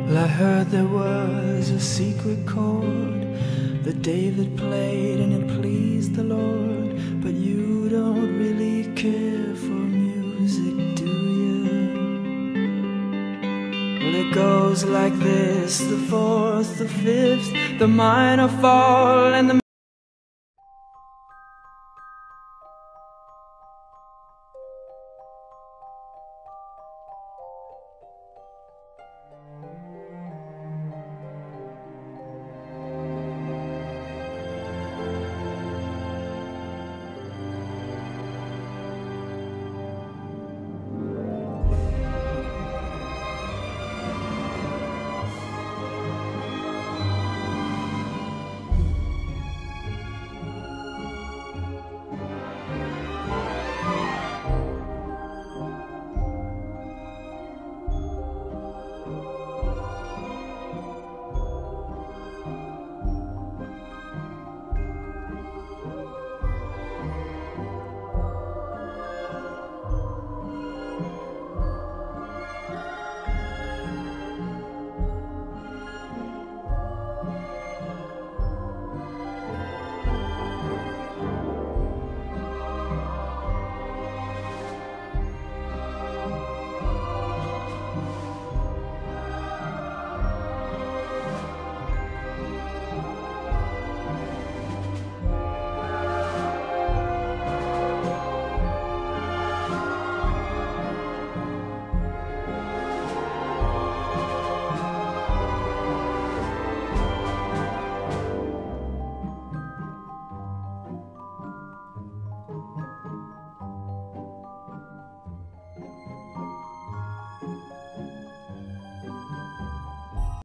Well, I heard there was a secret chord that David played and it pleased the Lord. But you don't really care for music, do you? Well, it goes like this: the fourth, the fifth, the minor fall, and the